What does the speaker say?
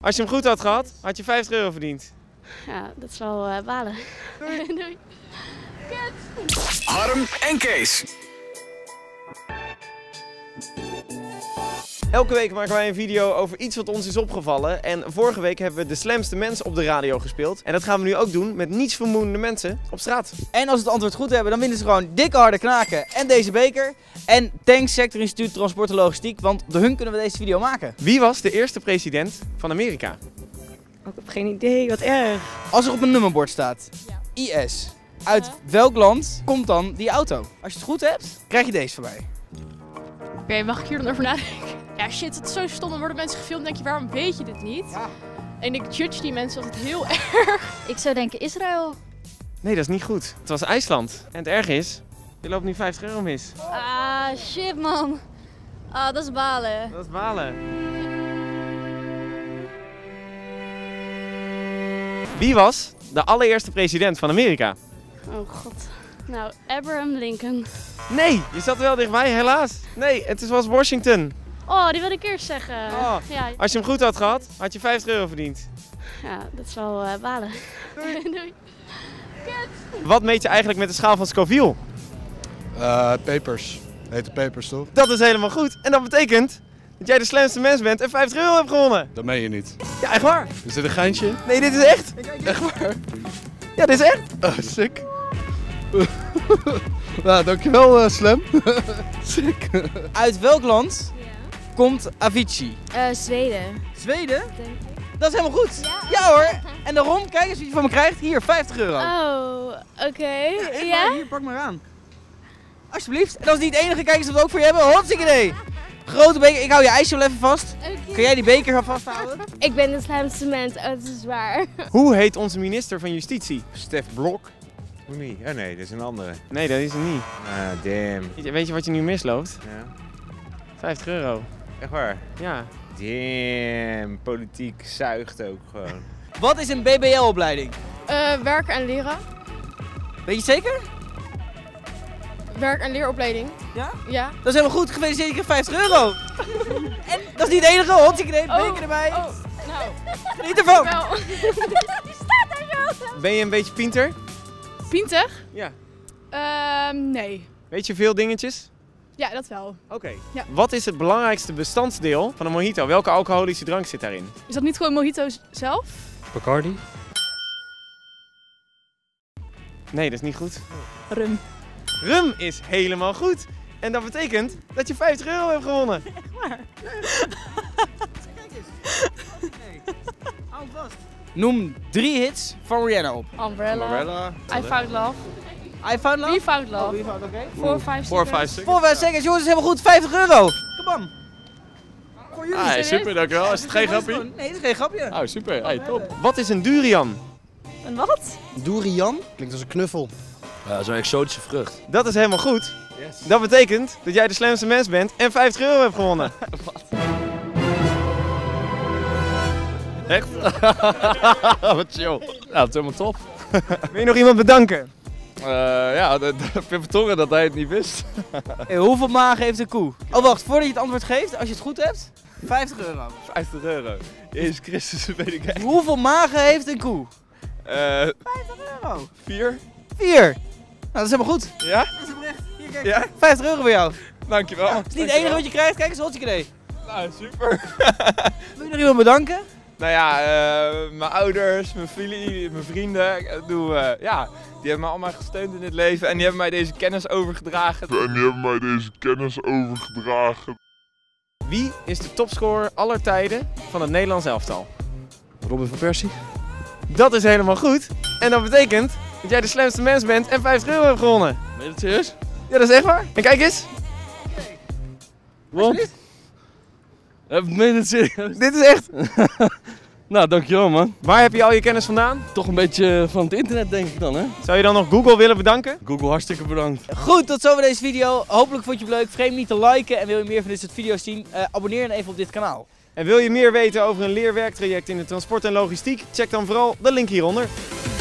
Als je hem goed had gehad, had je 50 euro verdiend. Ja, dat is wel balen. Doei. Doei. Kut. Harm en Kees. Elke week maken wij een video over iets wat ons is opgevallen. En vorige week hebben we de slimste mensen op de radio gespeeld. En dat gaan we nu ook doen met nietsvermoedende mensen op straat. En als ze het antwoord goed hebben, dan winnen ze gewoon dikke harde knaken en deze beker. En thanks Sector Instituut Transport en Logistiek, want door hun kunnen we deze video maken. Wie was de eerste president van Amerika? Ik heb geen idee, wat erg. Als er op een nummerbord staat, IS, uit welk land komt dan die auto? Als je het goed hebt, krijg je deze voorbij. Oké, mag ik hier dan over nadenken? Ja, shit, het is zo stom. Dan worden mensen gefilmd en denk je, waarom weet je dit niet? Ja. En ik judge die mensen altijd heel erg. Ik zou denken Israël. Nee, dat is niet goed. Het was IJsland. En het erg is, je loopt nu 50 euro mis. Ah, shit man. Ah, dat is balen. Dat is balen. Wie was de allereerste president van Amerika? Oh god. Nou, Abraham Lincoln. Nee, je zat er wel dichtbij, helaas. Nee, het was Washington. Oh, die wilde ik eerst zeggen. Oh. Ja, Als je hem goed had gehad, had je 50 euro verdiend. ja, dat is wel balen. Doei. Wat meet je eigenlijk met de schaal van Scoville? Pepers. Heet de pepers toch? Dat is helemaal goed. En dat betekent dat jij de slimste mens bent en 50 euro hebt gewonnen. Dat meen je niet. Ja, echt waar. Is dit een geintje? Nee, dit is echt. Echt waar? Ja, dit is echt. Oh, sick. Nou, dankjewel Slam. Sick. Uit welk land komt Avicii? Zweden. Zweden? Denk ik. Dat is helemaal goed. Ja hoor. En daarom, kijk eens wie je van me krijgt. Hier, 50 euro. Oh, oké. Echt Ja? waar, hier, pak maar aan. Alsjeblieft. En dat is niet het enige, kijk eens wat we ook voor je hebben. Hartstikke idee. Grote beker, ik hou je ijsje wel even vast. Kun jij die beker gaan vasthouden? Ik ben de slimste mens, oh, dat is waar. Hoe heet onze minister van Justitie? Stef Blok? Hoe niet? Oh nee, dat is een andere. Nee, dat is hem niet. Ah, damn. Weet je wat je nu misloopt? Ja. 50 euro. Echt waar? Ja. Damn, politiek zuigt ook gewoon. Wat is een BBL-opleiding? Werk en leren. Weet je het zeker? Werk- en leeropleiding. Ja? Ja. Dat is helemaal goed. Gefeliciteerd, je krijgt 50 euro. En dat is niet het enige. Hartstikke idee, beker erbij. Oh, nou, Geniet ervan. wel. Ben je een beetje pinter? Pinter? Ja. Nee. Weet je veel dingetjes? Ja, dat wel. Oké. Ja. Wat is het belangrijkste bestanddeel van een mojito? Welke alcoholische drank zit daarin? Is dat niet gewoon mojito zelf? Bacardi? Nee, dat is niet goed. Rum. Rum is helemaal goed. En dat betekent dat je 50 euro hebt gewonnen. Noem 3 hits van Rihanna op. Umbrella. I Found Love. I Found Love? We Found Love. We Found, oké. 4, 5, 4, 5, 6. 4, 5 seconds, jongens, is helemaal goed. 50 euro. Kom on. Voor jullie. Ah, super, dankjewel. Is het geen grappie? Nee, dat is geen grapje. Oh, super. Hey, top. Wat is een durian? Een wat? Durian? Klinkt als een knuffel. Ja, zo'n exotische vrucht. Dat is helemaal goed. Dat betekent dat jij de slimste mens bent en 50 euro hebt gewonnen. Echt? Wat chill. Ja, dat is helemaal top. Wil je nog iemand bedanken? Ja, Pim Tongen dat hij het niet wist. Hey, hoeveel magen heeft een koe? Oh, wacht, voordat je het antwoord geeft, als je het goed hebt, 50 euro. 50 euro. Jezus Christus, weet ik echt. Hoeveel magen heeft een koe? 50 euro. 4? 4. Nou, dat is helemaal goed. Ja? Dat is oprecht. Hier, kijk. Ja? 50 euro voor jou. Dankjewel. Het is niet het enige wat je krijgt, kijk eens, hartstikke idee. Nou, super. Wil je nog iemand bedanken? Nou ja, mijn ouders, mijn familie, mijn vrienden, ja, die hebben me allemaal gesteund in het leven en die hebben mij deze kennis overgedragen. Wie is de topscorer aller tijden van het Nederlands elftal? Robin van Persie? Dat is helemaal goed. En dat betekent dat jij de slimste mens bent en 50 euro hebt gewonnen. Meen je dat serieus? Ja, dat is echt waar. En kijk eens. Wat? Meen je dat serieus? Dit is echt. Nou, dankjewel man. Waar heb je al je kennis vandaan? Toch een beetje van het internet denk ik dan hè? Zou je dan nog Google willen bedanken? Google hartstikke bedankt. Goed, tot zover deze video. Hopelijk vond je het leuk. Vergeet niet te liken en wil je meer van dit soort video's zien, abonneer dan even op dit kanaal. En wil je meer weten over een leerwerktraject in de transport en logistiek? Check dan vooral de link hieronder.